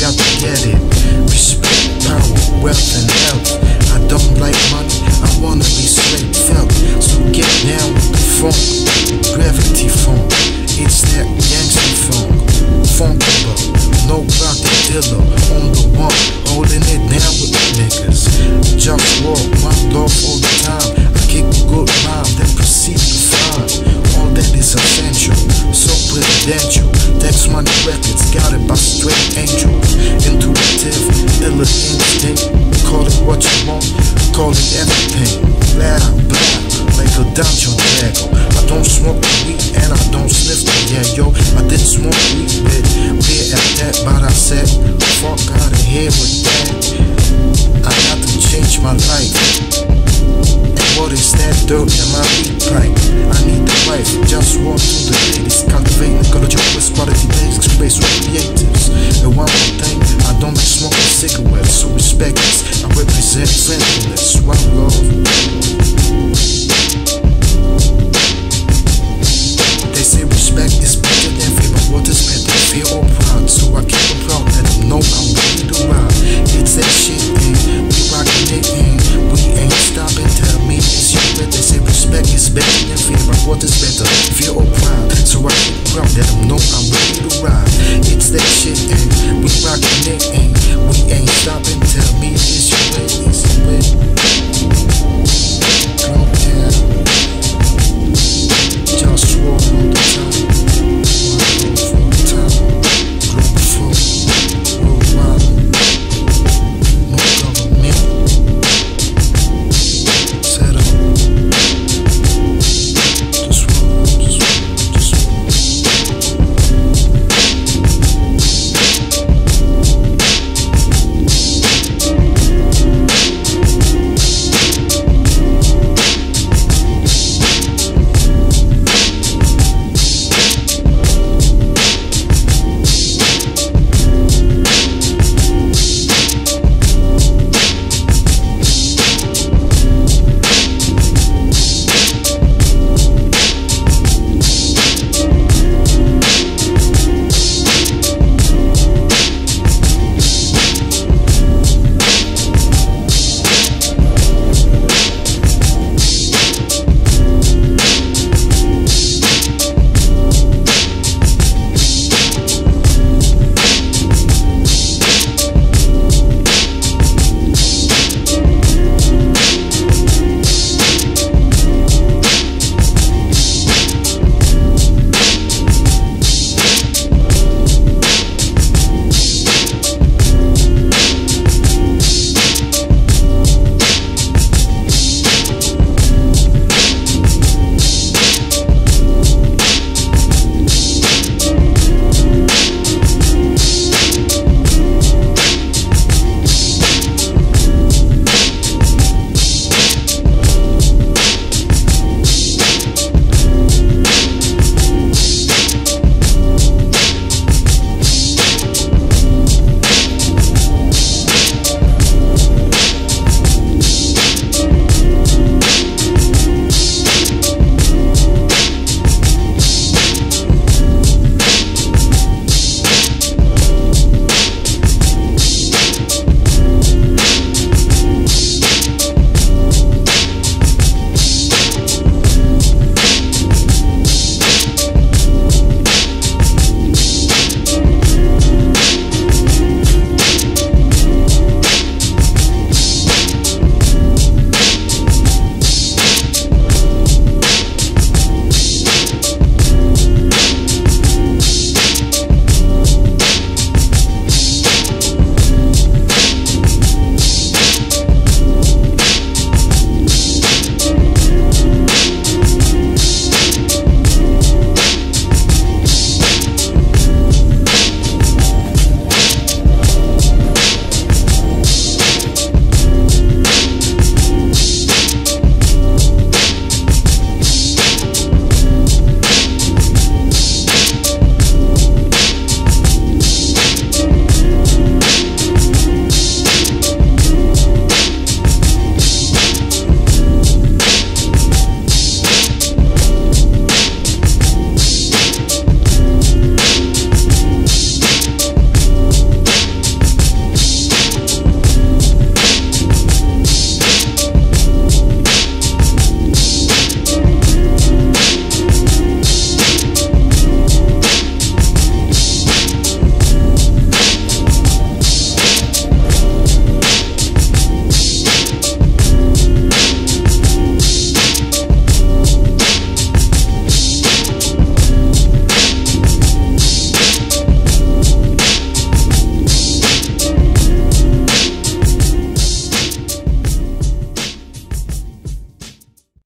got to get it. Respect, power, wealth, and health. I don't like money, I wanna be straight felt. So get down with the funk, gravity funk. It's that gangster funk, Funkula, no brotha dealer, on the one, holding it down with the niggas. JustWar, my love all the time. I kick a good rhyme, then proceed to find all that is essential, so presidential. Text Money Records, got it by straight angels. Intuitive, illa instinct. Call it what you want, call it everything. Loud, black, like a dungeon dragon. I don't smoke the weed and I don't sniff the yo. I didn't smoke weed, but beer at that, but I said, fuck out of here with that. I got to change my life. And what is that dirt in my weed pipe? I need the life, just walk through the ladies. Cultivating ecological quality basics, space with creatives. And one more thing, I don't like smoking cigarettes, so respect this. I represent friendliness, one love. They say respect is better than fear, but what is better, fear or pride? So I keep it proud, let them know I'm ready to ride. It's that shit, and we rockin' it, and we ain't stopping. Tell me it's your bet. They say respect is better than fear, but what is better, fear or pride? So I keep it proud, let them know I'm ready to ride. It's that shit, and we rockin' it, and